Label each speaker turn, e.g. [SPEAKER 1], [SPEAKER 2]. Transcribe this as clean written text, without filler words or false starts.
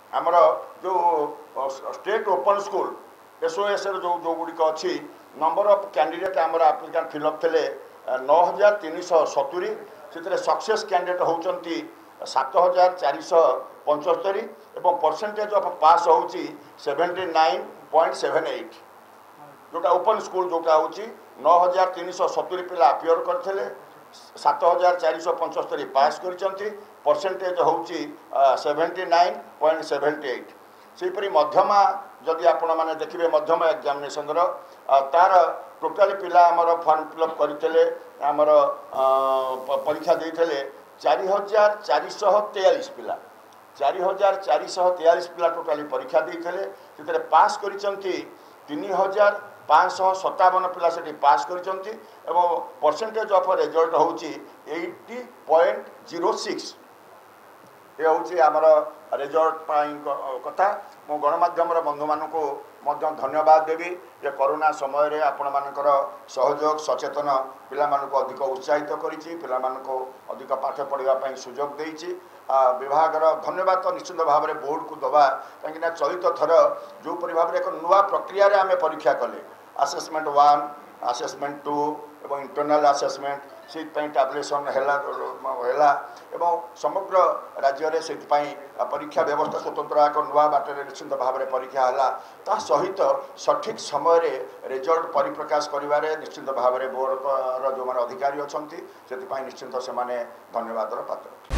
[SPEAKER 1] आमर जो state open school SOS जो गुड़िक अच्छी नंबर ऑफ कैंडिडेट आमर एप्लिकेंट फिलअप थे 9370 से सक्सेस कैंडिडेट होती 7475 एवं परसेंटेज ऑफ पास हो 79.78 जोटा ओपन स्कूल जोटा हूँ 9370 पिला अपियर करते 7475 पास कर परसेंटेज हूँ 79.78 सेपरी मध्यमा जदि आपण मैंने देखिए मध्यमा एग्जामिनेशन तार टोटाल पिला आमर फॉर्म फिलअप करते आमर परीक्षा देते 4443 पिला 4443 पिला टोटाली परीक्षा देते पास कर 3557 पिला से पास कर परसेंटेज ऑफ रिजल्ट हूँ 80.06 ये हूँ आमर रिजल्ट कथा मु गणमाध्यम बंधु मानक धन्यवाद देवी जे कोरोना समय रे आपण मानकर सहयोग सचेतन पिला मानक अधिक उत्साहित करिछि पिला मानक अधिक पाठ पढ़ा सुजोग देछि विभाग धन्यवाद तो निश्चित भाव में बोर्ड को दबा कहीं चलित थर जो भाव में एक नुआ प्रक्रिया रे आमे परीक्षा कले असेसमेंट 1 असेसमेंट 2 एवं इंटरनल असेसमेंट से टैबलेसन है समग्र राज्य में से परीक्षा व्यवस्था स्वतंत्र एक नुआ बाटर निश्चित भाव में परीक्षा है ता सहित सठिक समय रिजल्ट परिप्रकाश करिवारे निश्चित भाव में बोर्ड जो अधिकारी अच्छा से निश्चित से धन्यवाद पात्र।